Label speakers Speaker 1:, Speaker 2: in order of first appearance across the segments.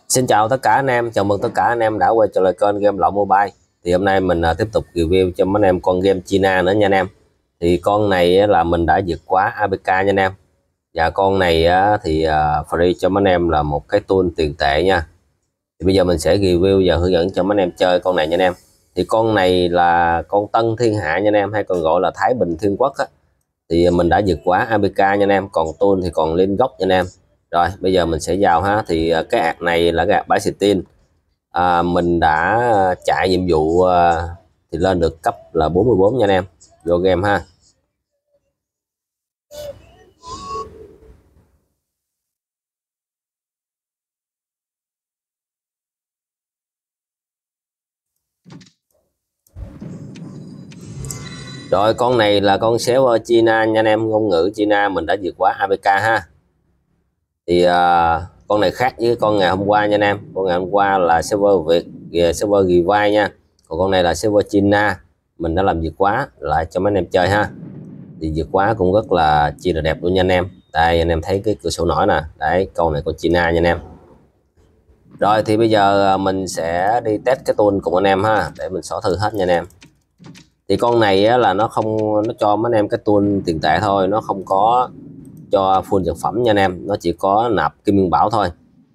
Speaker 1: Xin chào tất cả anh em, chào mừng tất cả anh em đã quay trở lại kênh Game Lậu Mobile. Thì hôm nay mình tiếp tục review cho mấy anh em con game China nữa nha anh em. Thì con này là mình đã vượt quá APK nha anh em. Và con này thì free cho mấy anh em là một cái tool tiền tệ nha. Thì bây giờ mình sẽ review và hướng dẫn cho mấy anh em chơi con này nha anh em. Thì con này là con Tân Thiên Hạ nha anh em, hay còn gọi là Thái Bình Thiên Quốc á. Thì mình đã vượt quá APK nha anh em, còn tool thì còn lên gốc nha anh em. Rồi bây giờ mình sẽ vào ha. Thì cái ạc này là cái ạc bãi Steam. Mình đã chạy nhiệm vụ thì lên được cấp là 44 nha anh em. Vô game ha. Rồi con này là con server China nha anh em, ngôn ngữ China, mình đã vượt quá APK ha. Thì con này khác với con ngày hôm qua nha anh em. Con ngày hôm qua là server Việt, server Givai nha. Còn con này là server China, mình đã làm vượt quá lại cho mấy anh em chơi ha. Thì vượt quá cũng rất là chi là đẹp luôn nha anh em. Đây anh em thấy cái cửa sổ nổi nè. Đấy, con này con China nha anh em. Rồi thì bây giờ mình sẽ đi test cái tool cùng anh em ha, để mình xóa thư hết nha anh em. Thì con này á, là nó cho mấy anh em cái tool tiền tệ thôi, nó không có cho full sản phẩm nha anh em, nó chỉ có nạp kim nguyên bảo thôi.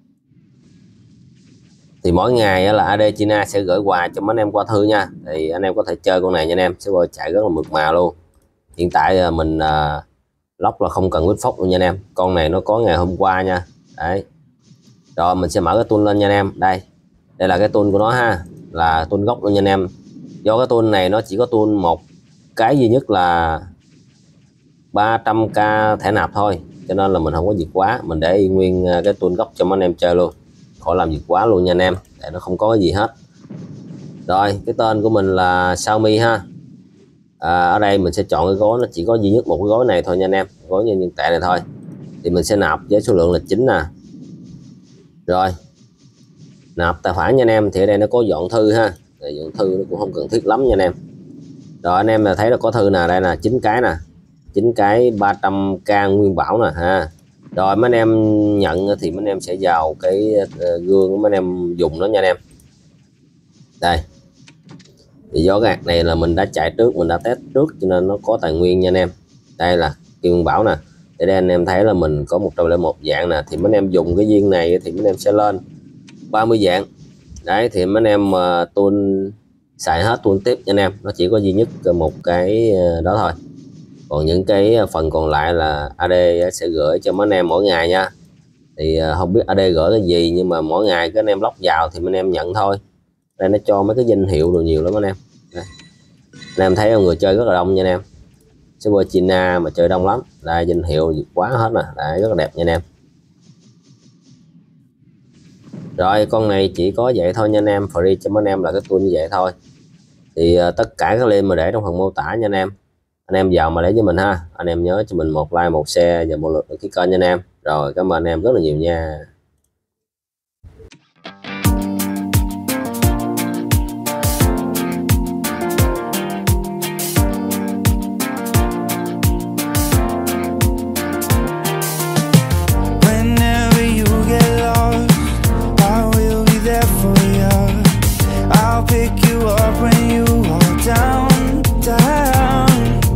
Speaker 1: Thì mỗi ngày là AD China sẽ gửi quà cho mấy anh em qua thư nha. Thì anh em có thể chơi con này nha anh em, server chạy rất là mượt mà luôn. Hiện tại mình lock là không cần quýt phốc luôn nha anh em. Con này nó có ngày hôm qua nha. Đấy. Rồi mình sẽ mở cái tool lên nha anh em. Đây là cái tool của nó ha, là tool gốc luôn nha anh em. Do cái tool này nó chỉ có tool một cái duy nhất là 300k thẻ nạp thôi, cho nên là mình không có vượt quá. Mình để y nguyên cái tool gốc cho mấy anh em chơi luôn, khỏi làm vượt quá luôn nha anh em, để nó không có cái gì hết. Rồi cái tên của mình là Xiaomi ha. Ở đây mình sẽ chọn cái gói, nó chỉ có duy nhất một cái gói này thôi nha anh em, gói nhân dân tệ này thôi. Thì mình sẽ nạp với số lượng là 9 nè. Rồi nạp tài khoản nha anh em. Thì ở đây nó có dọn thư ha, dọn thư nó cũng không cần thiết lắm nha anh em. Rồi anh em là thấy là có thư nè, đây là 9 cái nè, 9 cái 300k nguyên bảo nè ha. Rồi mấy anh em nhận thì mấy anh em sẽ vào cái gương của mấy anh em dùng đó nha anh em. Đây thì do cái ạc này là mình đã chạy trước, mình đã test trước, cho nên nó có tài nguyên nha anh em. Đây là kim nguyên bảo nè. Để đây anh em thấy là mình có 101 dạng nè. Thì mấy anh em dùng cái viên này thì mấy anh em sẽ lên 30 dạng. Đấy thì mấy anh em tool xài hết tool tiếp nha anh em. Nó chỉ có duy nhất một cái đó thôi. Còn những cái phần còn lại là AD sẽ gửi cho mấy anh em mỗi ngày nha. Thì không biết AD gửi cái gì, nhưng mà mỗi ngày các anh em log vào thì mấy anh em nhận thôi. Đây nó cho mấy cái danh hiệu đồ nhiều lắm anh em. Đây. Anh em thấy người chơi rất là đông nha anh em. Server China mà chơi đông lắm. Đây danh hiệu quá hết nè. Đây rất là đẹp nha anh em. Rồi con này chỉ có vậy thôi nha anh em, free cho mấy anh em là cái tool như vậy thôi. Thì tất cả các link mà để trong phần mô tả nha anh em. Anh em vào mà lấy cho mình ha. Anh em nhớ cho mình một like, một share và một lượt đăng ký kênh nha anh em. Rồi cảm ơn anh em rất là nhiều nha.
Speaker 2: Pick you up when you are down, down.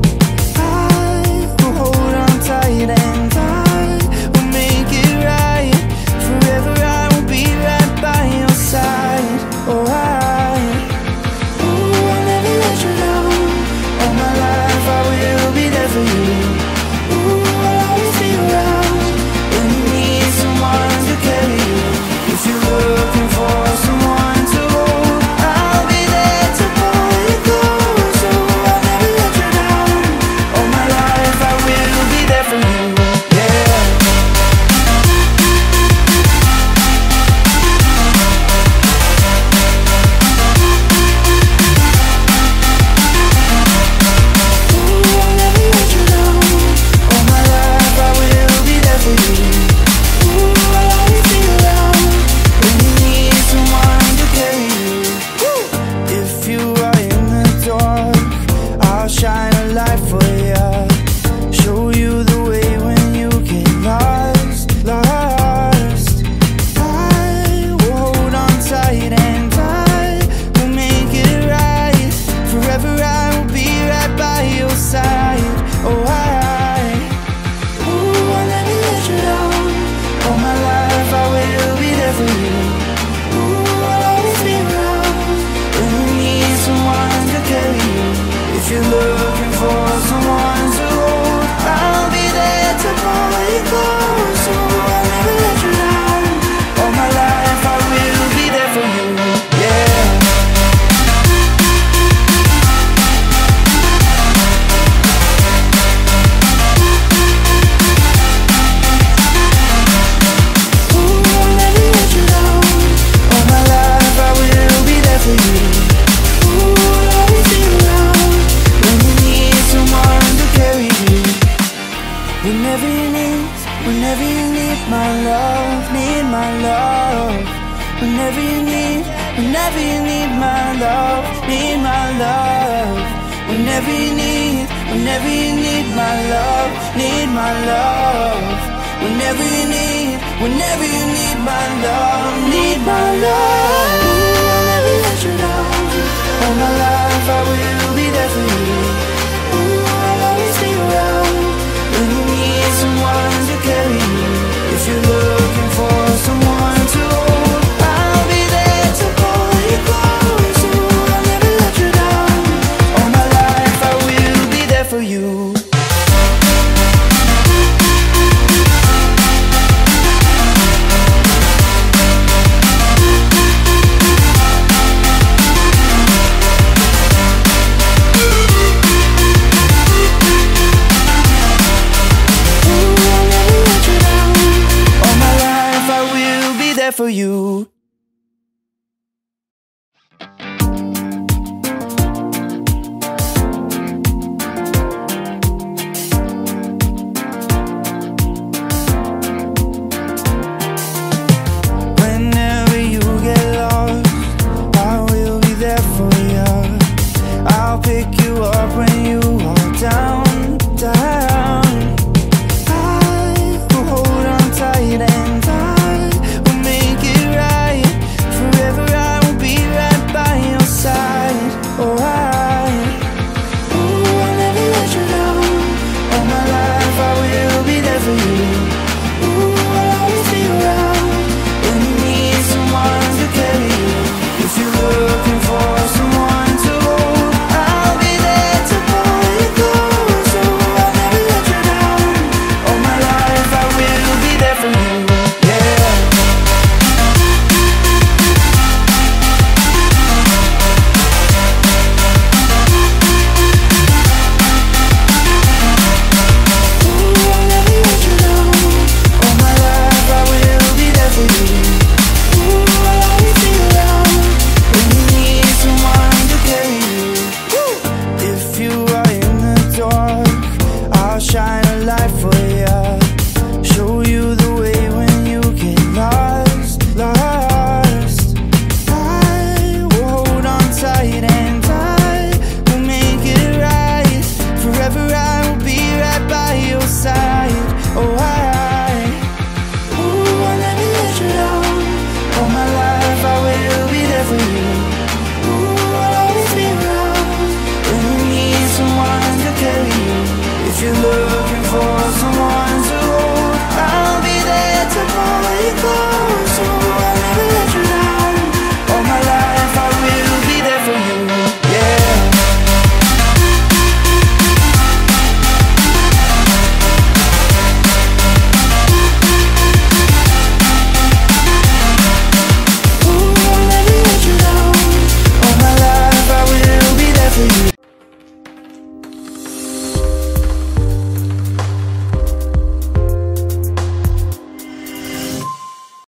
Speaker 2: I will hold on tight and I will make it right. Forever I will be right by your side. Oh, I'll never let you down. All my life I will be there for you. I'll always be around when you need someone to carry you. If you're looking for someone to hold, I'll be there to Whenever you need my love, need my love. Whenever you need my love, need my love. Whenever you need my love, need my love.